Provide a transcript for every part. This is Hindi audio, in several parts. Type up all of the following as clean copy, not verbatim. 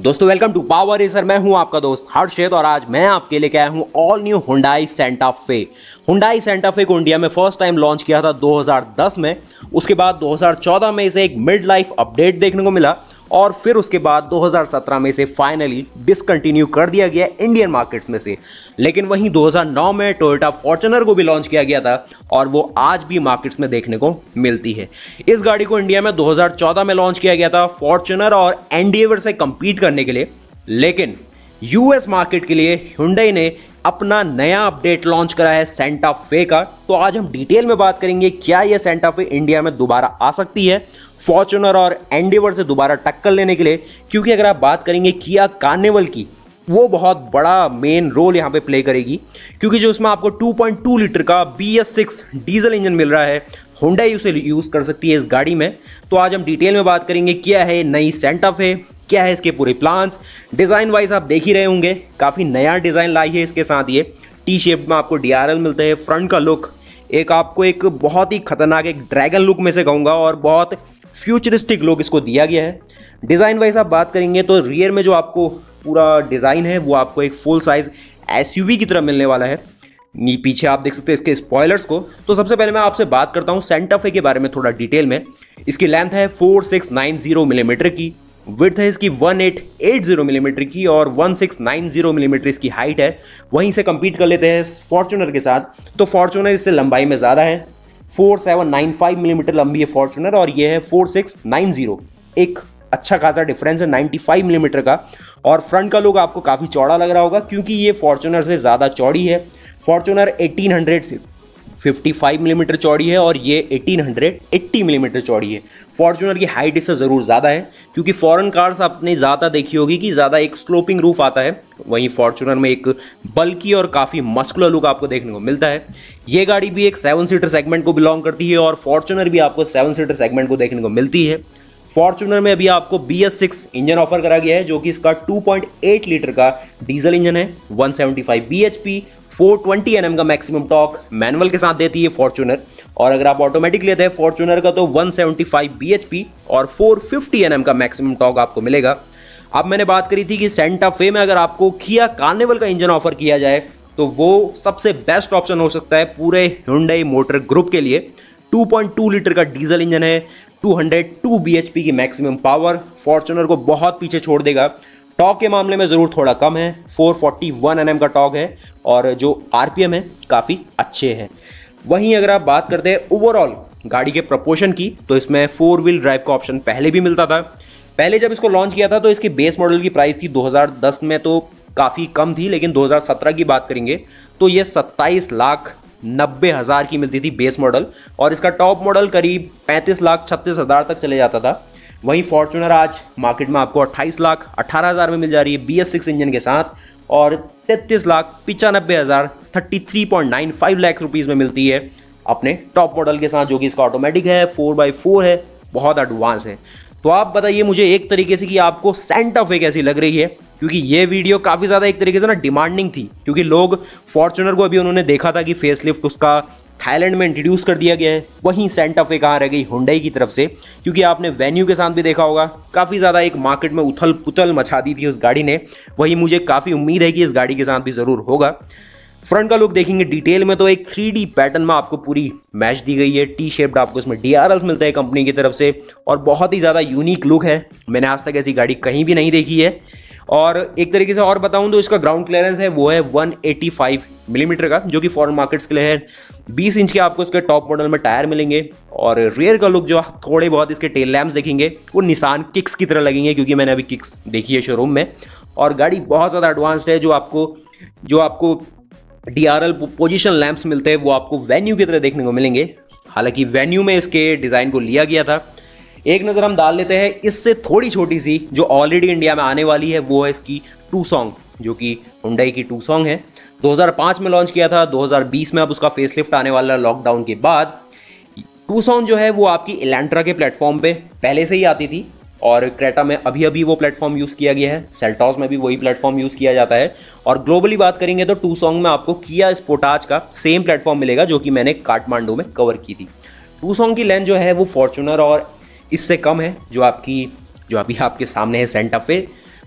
दोस्तों वेलकम टू पावर रेसर। मैं हूं आपका दोस्त हर्षित और आज मैं आपके लेके आया हूं all new Hyundai Santa Fe. Hyundai Santa Fe को इंडिया में फर्स्ट टाइम लॉन्च किया था 2010 में। उसके बाद 2014 में इसे एक मिड लाइफ अपडेट देखने को मिला और फिर उसके बाद 2017 में इसे फाइनली डिसकंटिन्यू कर दिया गया इंडियन मार्केट्स में से। लेकिन वहीं 2009 में टोयोटा फॉर्च्यूनर को भी लॉन्च किया गया था और वो आज भी मार्केट्स में देखने को मिलती है। इस गाड़ी को इंडिया में 2014 में लॉन्च किया गया था फॉर्च्यूनर और एंडेवर से कंपीट करने के लिए, लेकिन यूएस मार्केट के लिए हुंडई ने अपना नया अपडेट लॉन्च करा है सेंटा फे का। तो आज हम डिटेल में बात करेंगे क्या यह सेंटा फे इंडिया में दोबारा आ सकती है फॉर्च्यूनर और एंडेवर से दोबारा टक्कर लेने के लिए, क्योंकि अगर आप बात करेंगे किया कार्निवल की, वो बहुत बड़ा मेन रोल यहाँ पे प्ले करेगी, क्योंकि जो उसमें आपको 2.2 लीटर का BS6 डीजल इंजन मिल रहा है, हुंडई उसे यूज़ कर सकती है इस गाड़ी में। तो आज हम डिटेल में बात करेंगे क्या है नई सेंटा फे, क्या है इसके पूरे प्लान्स। डिज़ाइन वाइज आप देख ही रहे होंगे काफ़ी नया डिज़ाइन लाई है इसके साथ। ये टी शेप में आपको DRL मिलते हैं। फ्रंट का लुक आपको एक बहुत ही खतरनाक एक ड्रैगन लुक में से कहूँगा और बहुत फ्यूचरिस्टिक लुक इसको दिया गया है। डिज़ाइन वाइज आप बात करेंगे तो रियर में जो आपको पूरा डिज़ाइन है वो आपको एक फुल साइज SUV की तरह मिलने वाला है। पीछे आप देख सकते हैं इसके स्पॉयलर्स को। तो सबसे पहले मैं आपसे बात करता हूँ सेंटा फे के बारे में थोड़ा डिटेल में। इसकी लेंथ है 4690 मिलीमीटर की, विड्थ है इसकी 1880 मिलीमीटर की और 1690 मिलीमीटर इसकी हाइट है। वहीं से कंपीट कर लेते हैं फॉर्च्यूनर के साथ। तो फॉर्च्यूनर इससे लंबाई में ज़्यादा है, 4795 मिलीमीटर लंबी है फॉर्च्यूनर और ये है 4690। एक अच्छा खासा डिफरेंस है 95 मिलीमीटर का। और फ्रंट का लुक आपको काफ़ी चौड़ा लग रहा होगा क्योंकि ये फॉर्च्यूनर से ज़्यादा चौड़ी है। फॉर्च्यूनर 1855 मिलीमीटर चौड़ी है और ये 1880 मिलीमीटर चौड़ी है। फॉर्च्यूनर की हाइट इससे ज़रूर ज़्यादा है क्योंकि फॉरेन कार्स आपने ज़्यादा देखी होगी कि ज़्यादा एक स्लोपिंग रूफ आता है, वहीं फॉर्च्यूनर में एक बल्की और काफ़ी मस्कुलर लुक आपको देखने को मिलता है। ये गाड़ी भी एक 7 सीटर सेगमेंट को बिलोंग करती है और फॉर्च्यूनर भी आपको 7 सीटर सेगमेंट को देखने को मिलती है। फॉर्च्यूनर में अभी आपको BS6 इंजन ऑफर करा गया है जो कि इसका 2.8 लीटर का डीजल इंजन है। 175 bhp, 420 Nm का मैक्सिमम टॉर्क मैनुअल के साथ देती है फॉर्च्यूनर। और अगर आप ऑटोमेटिक लेते हैं फॉर्च्यूनर का तो 175 bhp और 450 Nm का मैक्सिमम टॉर्क आपको मिलेगा। अब मैंने बात करी थी कि सेंटा फे में अगर आपको किया कार्निवल का इंजन ऑफर किया जाए तो वो सबसे बेस्ट ऑप्शन हो सकता है पूरे हुंडई मोटर ग्रुप के लिए। 2.2 लीटर का डीजल इंजन है, 202 bhp की मैक्सिमम पावर, फॉर्च्यूनर को बहुत पीछे छोड़ देगा। टॉर्क के मामले में ज़रूर थोड़ा कम है, 441 Nm का टॉर्क है और जो RPM है काफ़ी अच्छे हैं। वहीं अगर आप बात करते हैं ओवरऑल गाड़ी के प्रपोर्शन की तो इसमें 4 व्हील ड्राइव का ऑप्शन पहले भी मिलता था। पहले जब इसको लॉन्च किया था तो इसकी बेस मॉडल की प्राइस थी 2010 में तो काफ़ी कम थी, लेकिन 2017 की बात करेंगे तो ये 27,90,000 की मिलती थी बेस मॉडल और इसका टॉप मॉडल करीब 35,36,000 तक चले जाता था। वहीं फॉर्च्यूनर आज मार्केट में आपको 28,18,000 में मिल जा रही है BS6 इंजन के साथ और 33,95,000 33.95 लाख रुपीज़ में मिलती है अपने टॉप मॉडल के साथ, जो कि इसका ऑटोमेटिक है, 4x4 है, बहुत एडवांस है। तो आप बताइए मुझे एक तरीके से कि आपको सेंटा फे कैसी लग रही है, क्योंकि ये वीडियो काफ़ी ज़्यादा एक तरीके से ना डिमांडिंग थी, क्योंकि लोग फॉर्च्यूनर को अभी उन्होंने देखा था कि फेसलिफ्ट उसका थाईलैंड में इंट्रोड्यूस कर दिया गया है, वहीं सेंटा फे कहाँ रह गई हुंडई की तरफ से, क्योंकि आपने वेन्यू के साथ भी देखा होगा काफ़ी ज़्यादा एक मार्केट में उथल पुथल मचा दी थी उस गाड़ी ने। वहीं मुझे काफ़ी उम्मीद है कि इस गाड़ी के साथ भी ज़रूर होगा। फ्रंट का लुक देखेंगे डिटेल में तो एक 3D पैटर्न में आपको पूरी मैच दी गई है। टी शेप्ड आपको इसमें DRLs मिलते हैं कंपनी की तरफ से और बहुत ही ज़्यादा यूनिक लुक है, मैंने आज तक ऐसी गाड़ी कहीं भी नहीं देखी है। और एक तरीके से और बताऊं तो इसका ग्राउंड क्लियरेंस है वो है 185 मिलीमीटर का, जो कि फॉरेन मार्केट्स के लिए है। 20 इंच के आपको इसके टॉप मॉडल में टायर मिलेंगे और रियर का लुक जो आप थोड़े बहुत इसके टेल लैम्प्स देखेंगे वो निसान किक्स की तरह लगेंगे, क्योंकि मैंने अभी किक्स देखी है शोरूम में। और गाड़ी बहुत ज़्यादा एडवांस्ड है। जो आपको DRL पोजीशन लैंप्स मिलते हैं वो आपको वेन्यू की तरह देखने को मिलेंगे। हालांकि वेन्यू में इसके डिज़ाइन को लिया गया था। एक नज़र हम डाल लेते हैं इससे थोड़ी छोटी सी जो ऑलरेडी इंडिया में आने वाली है, वो है इसकी टूसॉन्ग, जो कि हुंडई की टूसॉन्ग है। 2005 में लॉन्च किया था, 2020 में अब उसका फेसलिफ्ट आने वाला लॉकडाउन के बाद। टूसॉन्ग जो है वो आपकी इलेंट्रा के प्लेटफॉर्म पे पहले से ही आती थी और क्रेटा में अभी वो प्लेटफॉर्म यूज़ किया गया है, सेल्टॉस में भी वही प्लेटफॉर्म यूज़ किया जाता है। और ग्लोबली बात करेंगे तो टूसॉन्ग में आपको किया स्पोर्टाज का सेम प्लेटफॉर्म मिलेगा जो कि मैंने काठमांडू में कवर की थी। टूसॉन्ग की लेंथ जो है वो फॉर्च्यूनर और इससे कम है, जो अभी आपके सामने है सेंटा फे।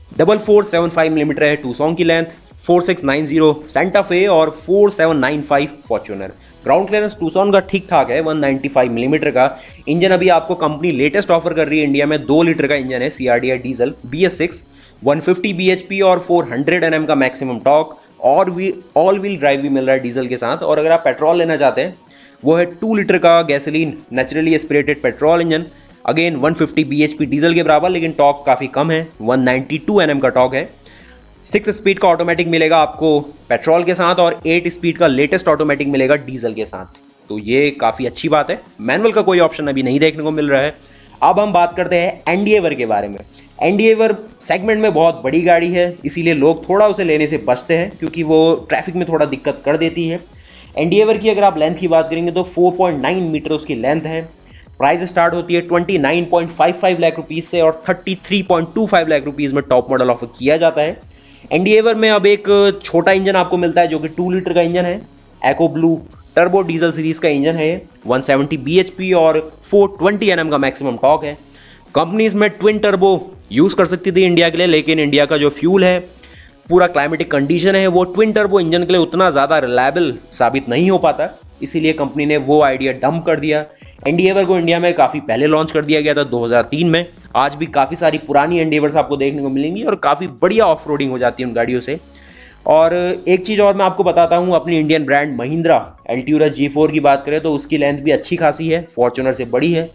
4475 मिलीमीटर है टूसॉन की लेंथ, 4690 सेंटा फे और 4795 फॉर्च्यूनर। ग्राउंड क्लियरेंस टूसॉन का ठीक ठाक है 195 मिलीमीटर का। इंजन अभी आपको कंपनी लेटेस्ट ऑफर कर रही है इंडिया में, 2 लीटर का इंजन है CRDI डीजल BS6, 150 bhp और 400 Nm का मैक्सिमम टॉर्क, और भी ऑल व्हील ड्राइव भी मिल रहा है डीजल के साथ। और अगर आप पेट्रोल लेना चाहते हैं वो है 2 लीटर का gasoline naturally aspirated petrol engine, again 150 bhp diesel के बराबर, लेकिन टॉर्क काफ़ी कम है, 192 Nm का टॉर्क है। 6 स्पीड का ऑटोमेटिक मिलेगा आपको पेट्रोल के साथ और 8 स्पीड का लेटेस्ट ऑटोमेटिक मिलेगा डीजल के साथ, तो ये काफ़ी अच्छी बात है। मैनुअल का कोई ऑप्शन अभी नहीं देखने को मिल रहा है। अब हम बात करते हैं एंडिएवर के बारे में। एंडिएवर सेगमेंट में बहुत बड़ी गाड़ी है, इसीलिए लोग थोड़ा उसे लेने से बचते हैं क्योंकि वो ट्रैफिक में थोड़ा दिक्कत कर देती है। एंडिएवर की अगर आप लेंथ की बात करेंगे तो 4.9 मीटर उसकी लेंथ है। प्राइस स्टार्ट होती है 29.55 लाख रुपीज़ से और 33.25 लाख रुपीज़ में टॉप मॉडल ऑफर किया जाता है। एंडिएवर में अब एक छोटा इंजन आपको मिलता है जो कि 2 लीटर का इंजन है, eco blue turbo diesel series का इंजन है, 170 bhp और 420 Nm का मैक्सिमम टॉर्क है। कंपनी इसमें ट्विन टर्बो यूज़ कर सकती थी इंडिया के लिए, लेकिन इंडिया का जो फ्यूल है, पूरा क्लाइमेटिक कंडीशन है, वो ट्विन टर्बो इंजन के लिए उतना ज़्यादा रिलायबल साबित नहीं हो पाता, इसीलिए कंपनी ने वो आइडिया डंप कर दिया। एंडिएवर को इंडिया में काफ़ी पहले लॉन्च कर दिया गया था 2003 में। आज भी काफ़ी सारी पुरानी एंडिएवर्स आपको देखने को मिलेंगी और काफ़ी बढ़िया ऑफ रोडिंग हो जाती है उन गाड़ियों से। और एक चीज़ और मैं आपको बताता हूँ, अपनी इंडियन ब्रांड महिंद्रा एल्ट्यूरस G4 की बात करें तो उसकी लेंथ भी अच्छी खासी है, फॉर्च्यूनर से बड़ी है,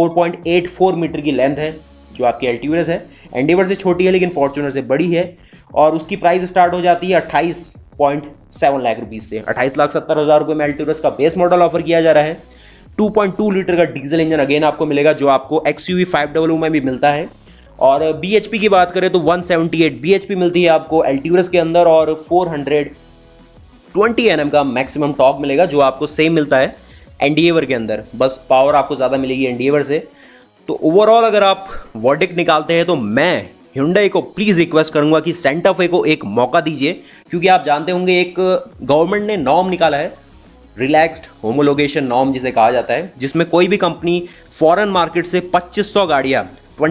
4.84 मीटर की लेंथ है जो आपकी एल्ट्यूरस है। एंडिएवर से छोटी है लेकिन फॉर्च्यूनर से बड़ी है, और उसकी प्राइस स्टार्ट हो जाती है 28.7 लाख रुपीज़ से। 28,70,000 रुपये में एल्ट्यूरस का बेस मॉडल ऑफर किया जा रहा है। 2.2 लीटर का डीजल इंजन अगेन आपको मिलेगा जो आपको XUV 500 में भी मिलता है। और BHP की बात करें तो 178 BHP मिलती है आपको एल्ट्यूरस के अंदर और 420 Nm का मैक्सिमम टॉर्क मिलेगा जो आपको सेम मिलता है एंडिएवर के अंदर, बस पावर आपको ज़्यादा मिलेगी एंडिएवर से। तो ओवरऑल अगर आप वर्डिक्ट निकालते हैं तो मैं Hyundai को प्लीज़ रिक्वेस्ट करूंगा कि सेंटा फे को एक मौका दीजिए, क्योंकि आप जानते होंगे एक गवर्नमेंट ने नॉर्म निकाला है, रिलैक्स्ड होमोलोगेशन नॉर्म जिसे कहा जाता है, जिसमें कोई भी कंपनी फॉरेन मार्केट से 2500 गाड़ियाँ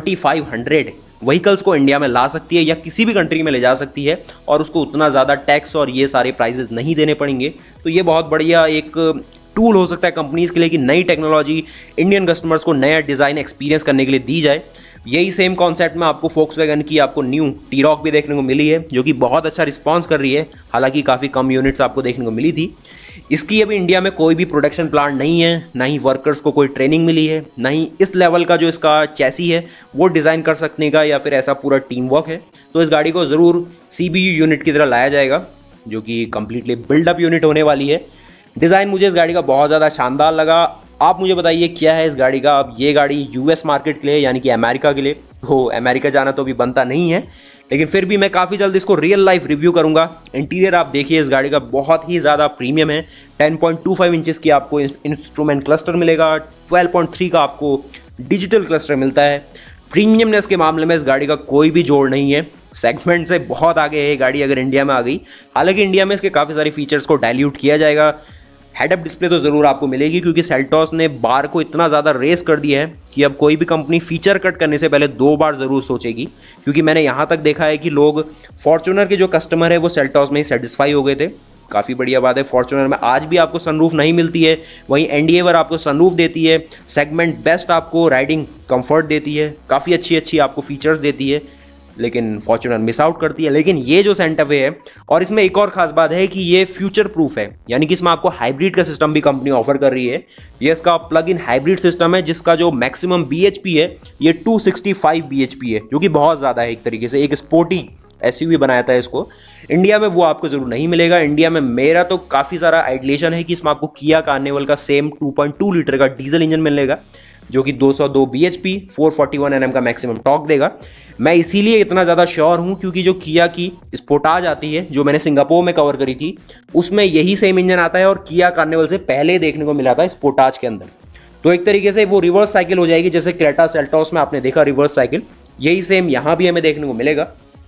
2500 व्हीकल्स को इंडिया में ला सकती है या किसी भी कंट्री में ले जा सकती है और उसको उतना ज़्यादा टैक्स और ये सारे प्राइजेस नहीं देने पड़ेंगे। तो ये बहुत बढ़िया एक टूल हो सकता है कंपनीज़ के लिए कि नई टेक्नोलॉजी इंडियन कस्टमर्स को नया डिज़ाइन एक्सपीरियंस करने के लिए दी जाए। यही सेम कॉन्सेप्ट में आपको फोक्सवैगन की आपको न्यू T-Roc भी देखने को मिली है जो कि बहुत अच्छा रिस्पांस कर रही है, हालांकि काफ़ी कम यूनिट्स आपको देखने को मिली थी। इसकी अभी इंडिया में कोई भी प्रोडक्शन प्लांट नहीं है, ना ही वर्कर्स को कोई ट्रेनिंग मिली है, ना ही इस लेवल का जो इसका चैसी है वो डिज़ाइन कर सकने का या फिर ऐसा पूरा टीम वर्क है। तो इस गाड़ी को ज़रूर CBU यूनिट की तरह लाया जाएगा जो कि कम्प्लीटली बिल्डअप यूनिट होने वाली है। डिज़ाइन मुझे इस गाड़ी का बहुत ज़्यादा शानदार लगा। आप मुझे बताइए क्या है इस गाड़ी का। अब ये गाड़ी US मार्केट के लिए यानी कि अमेरिका के लिए, तो अमेरिका जाना तो अभी बनता नहीं है, लेकिन फिर भी मैं काफ़ी जल्द इसको रियल लाइफ रिव्यू करूंगा। इंटीरियर आप देखिए इस गाड़ी का बहुत ही ज़्यादा प्रीमियम है। 10.25 इंचेस की आपको इंस्ट्रूमेंट क्लस्टर मिलेगा, 12.3 का आपको डिजिटल क्लस्टर मिलता है। प्रीमियमनेस के मामले में इस गाड़ी का कोई भी जोड़ नहीं है, सेगमेंट से बहुत आगे है ये गाड़ी अगर इंडिया में आ गई। हालांकि इंडिया में इसके काफ़ी सारे फीचर्स को डाइल्यूट किया जाएगा। हेड अप डिस्प्ले तो ज़रूर आपको मिलेगी क्योंकि सेल्टॉस ने बार को इतना ज़्यादा रेस कर दिया है कि अब कोई भी कंपनी फीचर कट करने से पहले 2 बार ज़रूर सोचेगी, क्योंकि मैंने यहाँ तक देखा है कि लोग फॉर्च्यूनर के जो कस्टमर है वो सेल्टॉस में ही सेटिस्फाई हो गए थे। काफ़ी बढ़िया बात है। फॉर्च्यूनर में आज भी आपको सनरूफ नहीं मिलती है, वहीं एंडिएवर आपको सनरूफ देती है, सेगमेंट बेस्ट आपको राइडिंग कंफर्ट देती है, काफ़ी अच्छी आपको फीचर्स देती है, लेकिन फॉर्च्यूनर मिस आउट करती है। लेकिन ये जो सेंटा फे है, और इसमें एक और खास बात है कि ये फ्यूचर प्रूफ है, यानी कि इसमें आपको हाइब्रिड का सिस्टम भी कंपनी ऑफर कर रही है। ये इसका प्लग इन हाइब्रिड सिस्टम है जिसका जो मैक्सिमम BHP है ये 265 BHP है, जो कि बहुत ज़्यादा है। एक तरीके से एक स्पोर्टी SUV बनाया था इसको। इंडिया में वो आपको जरूर नहीं मिलेगा। इंडिया में मेरा तो काफ़ी सारा आइडिलेशन है कि इसमें आपको किया कार्निवल का सेम 2.2 लीटर का डीजल इंजन मिलेगा जो कि 202 BHP 441 Nm का मैक्सिमम टॉर्क देगा। मैं इसीलिए इतना ज़्यादा श्योर हूँ क्योंकि जो किया की स्पोर्टाज आती है जो मैंने सिंगापुर में कवर करी थी उसमें यही सेम इंजन आता है और किया कार्निवल से पहले देखने को मिला था स्पोर्टाज के अंदर। तो एक तरीके से वो रिवर्स साइकिल हो जाएगी, जैसे क्रेटा सेल्टॉस में आपने देखा रिवर्स साइकिल, यही सेम यहाँ भी हमें देखने को मिलेगा।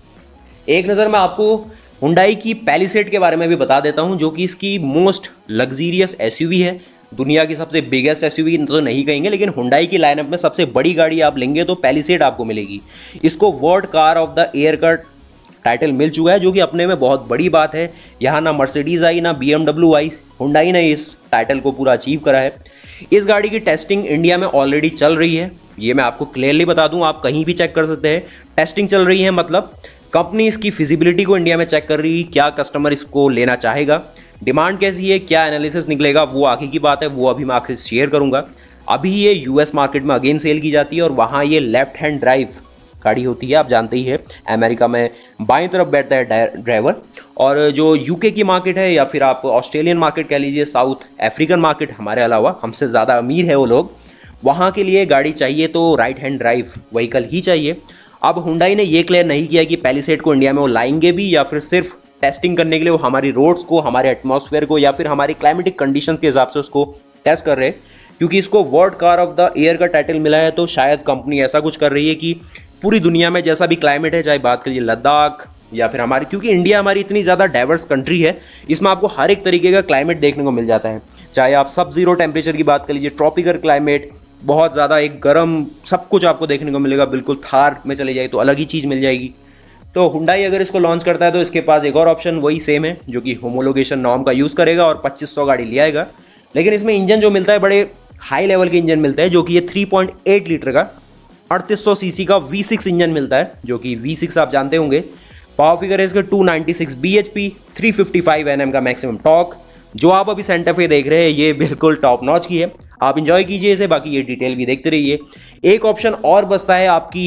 एक नज़र मैं आपको हुंडई की पैलिसेड के बारे में भी बता देता हूँ जो कि इसकी मोस्ट लग्जीरियस SUV है। दुनिया की सबसे बिगेस्ट एसयूवी तो नहीं कहेंगे, लेकिन हुंडई की लाइनअप में सबसे बड़ी गाड़ी आप लेंगे तो पैलिसेड आपको मिलेगी। इसको world car of the year का टाइटल मिल चुका है, जो कि अपने में बहुत बड़ी बात है। यहाँ ना मर्सिडीज़ आई ना BMW आई, हुंडई ने इस टाइटल को पूरा अचीव करा है। इस गाड़ी की टेस्टिंग इंडिया में ऑलरेडी चल रही है, ये मैं आपको क्लियरली बता दूं, आप कहीं भी चेक कर सकते हैं। टेस्टिंग चल रही है मतलब कंपनी इसकी फिजिबिलिटी को इंडिया में चेक कर रही है, क्या कस्टमर इसको लेना चाहेगा, डिमांड कैसी है, क्या एनालिसिस निकलेगा, वो आगे की बात है, वो अभी मैं आपसे शेयर करूंगा। अभी ये US मार्केट में अगेन सेल की जाती है और वहाँ ये लेफ्ट हैंड ड्राइव गाड़ी होती है, आप जानते ही है। अमेरिका में बाईं तरफ बैठता है ड्राइवर, और जो UK की मार्केट है या फिर आप ऑस्ट्रेलियन मार्केट कह लीजिए, साउथ अफ्रीकन मार्केट हमारे अलावा, हमसे ज़्यादा अमीर है वो लोग, वहाँ के लिए गाड़ी चाहिए तो राइट हैंड ड्राइव व्हीकल ही चाहिए। अब हुंडई ने ये क्लियर नहीं किया कि पैलिसेड को इंडिया में वो लाएंगे भी या फिर सिर्फ टेस्टिंग करने के लिए वो हमारी रोड्स को, हमारे एटमॉस्फेयर को या फिर हमारी क्लाइमेटिक कंडीशंस के हिसाब से उसको टेस्ट कर रहे हैं। क्योंकि इसको world car of the year का टाइटल मिला है, तो शायद कंपनी ऐसा कुछ कर रही है कि पूरी दुनिया में जैसा भी क्लाइमेट है, चाहे बात करिए लद्दाख या फिर हमारी, क्योंकि इंडिया हमारी इतनी ज़्यादा डाइवर्स कंट्री है, इसमें आपको हर एक तरीके का क्लाइमेट देखने को मिल जाता है। चाहे आप सब जीरो टेम्परेचर की बात कर लीजिए, ट्रॉपिकल क्लाइमेट, बहुत ज़्यादा एक गर्म, सब कुछ आपको देखने को मिलेगा। बिल्कुल थार में चले जाए तो अलग ही चीज़ मिल जाएगी। तो हुंडई अगर इसको लॉन्च करता है तो इसके पास एक और ऑप्शन वही सेम है, जो कि होमोलोगेशन नॉर्म का यूज़ करेगा और 2500 गाड़ी ले आएगा। लेकिन इसमें इंजन जो मिलता है बड़े हाई लेवल के इंजन मिलता है, जो कि ये 3.8 लीटर का 3800 सीसी का V6 इंजन मिलता है, जो कि V6 आप जानते होंगे। पावर फिगर है इसके 296 bhp, 355 Nm का मैक्सिमम टॉर्क। जो आप अभी सेंटा फे देख रहे हैं ये बिल्कुल टॉप नॉच की है, आप इंजॉय कीजिए इसे, बाकी ये डिटेल भी देखते रहिए। एक ऑप्शन और बचता है आपकी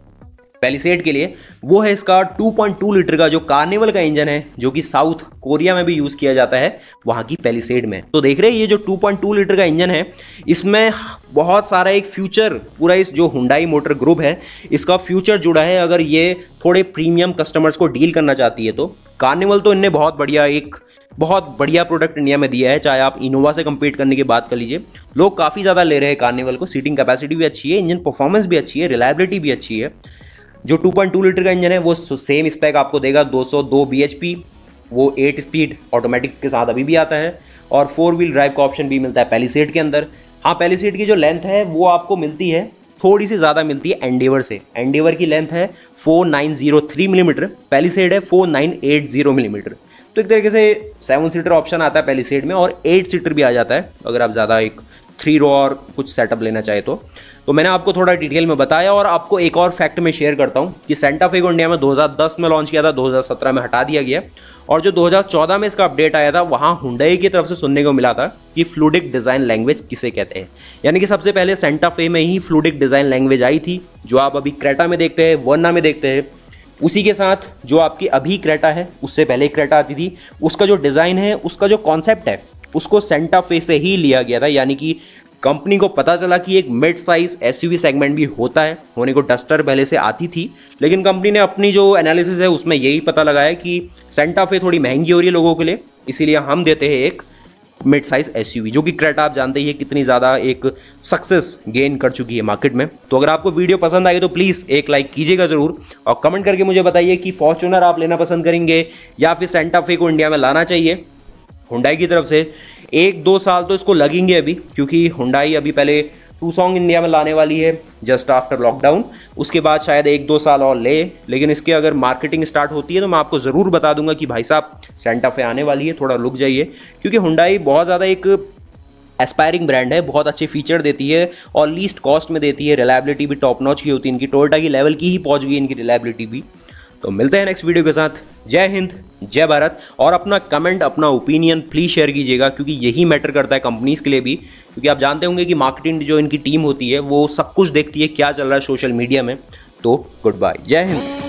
पैलिसेड के लिए, वो है इसका 2.2 लीटर का जो कार्निवल का इंजन है, जो कि साउथ कोरिया में भी यूज़ किया जाता है वहाँ की पैलिसेड में। तो देख रहे हैं ये जो 2.2 लीटर का इंजन है, इसमें बहुत सारा एक फ्यूचर, पूरा इस जो हुंडई मोटर ग्रुप है इसका फ्यूचर जुड़ा है। अगर ये थोड़े प्रीमियम कस्टमर्स को डील करना चाहती है तो कार्निवल तो इनने बहुत बढ़िया प्रोडक्ट इंडिया में दिया है। चाहे आप इनोवा से कंपीट करने की बात कर लीजिए, लोग काफ़ी ज़्यादा ले रहे हैं कार्निवल को। सीटिंग कैपेसिटी भी अच्छी है, इंजन परफॉर्मेंस भी अच्छी है, रिलायबिलिटी भी अच्छी है। जो 2.2 लीटर का इंजन है वो सेम स्पेक आपको देगा, 202 bhp, वो 8 स्पीड ऑटोमेटिक के साथ अभी भी आता है, और 4 व्हील ड्राइव का ऑप्शन भी मिलता है पैलिसेड के अंदर। हाँ, पैलिसेड की जो लेंथ है वो आपको मिलती है, थोड़ी सी ज़्यादा मिलती है एंडेवर से। एंडेवर की लेंथ है 4903 मिलीमीटर, पैलिसेड है 4980 मिलीमीटर। तो एक तरीके से 7 सीटर ऑप्शन आता है पैलिसेड में, और 8 सीटर भी आ जाता है अगर आप ज़्यादा एक 3 रो और कुछ सेटअप लेना चाहे तो मैंने आपको थोड़ा डिटेल में बताया। और आपको एक और फैक्ट मैं शेयर करता हूँ कि सेंटा फे को इंडिया में 2010 में लॉन्च किया था, 2017 में हटा दिया गया, और जो 2014 में इसका अपडेट आया था वहाँ हुंडई की तरफ से सुनने को मिला था कि फ्लूइडिक डिज़ाइन लैंग्वेज किसे कहते हैं। यानी कि सबसे पहले सेंटा फे में ही फ्लूइडिक डिज़ाइन लैंग्वेज आई थी, जो आप अभी क्रेटा में देखते हैं, वर्ना में देखते हैं। उसी के साथ जो आपकी अभी क्रेटा है, उससे पहले क्रेटा आती थी, उसका जो डिज़ाइन है, उसका जो कॉन्सेप्ट है, उसको सेंटा फे से ही लिया गया था। यानी कि कंपनी को पता चला कि एक मिड साइज एसयूवी सेगमेंट भी होता है, होने को डस्टर पहले से आती थी, लेकिन कंपनी ने अपनी जो एनालिसिस है उसमें यही पता लगाया कि सेंटा फे थोड़ी महंगी हो रही है लोगों के लिए, इसीलिए हम देते हैं एक मिड साइज एसयूवी, जो कि क्रेटा आप जानते ही है कितनी ज़्यादा एक सक्सेस गेन कर चुकी है मार्केट में। तो अगर आपको वीडियो पसंद आई तो प्लीज़ एक लाइक कीजिएगा ज़रूर, और कमेंट करके मुझे बताइए कि फॉर्च्यूनर आप लेना पसंद करेंगे या फिर सेंटा फे को इंडिया में लाना चाहिए हुंडई की तरफ से। 1-2 साल तो इसको लगेंगे अभी, क्योंकि हुंडई अभी पहले टूसोंग इंडिया में लाने वाली है जस्ट आफ्टर लॉकडाउन, उसके बाद शायद 1-2 साल और ले। लेकिन इसके अगर मार्केटिंग स्टार्ट होती है तो मैं आपको ज़रूर बता दूंगा कि भाई साहब सेंटा फे आने वाली है, थोड़ा रुक जाइए। क्योंकि हुंडई बहुत ज़्यादा एक एस्पायरिंग ब्रांड है, बहुत अच्छे फीचर देती है और लीस्ट कॉस्ट में देती है, रिलायबिलिटी भी टॉप नॉच की होती है इनकी, टोयोटा की लेवल की ही पहुँच गई इनकी रिलायबिलिटी भी। तो मिलते हैं नेक्स्ट वीडियो के साथ। जय हिंद, जय भारत। और अपना कमेंट, अपना ओपिनियन प्लीज़ शेयर कीजिएगा, क्योंकि यही मैटर करता है कंपनीज़ के लिए भी, क्योंकि आप जानते होंगे कि मार्केटिंग जो इनकी टीम होती है वो सब कुछ देखती है क्या चल रहा है सोशल मीडिया में। तो गुड बाय, जय हिंद।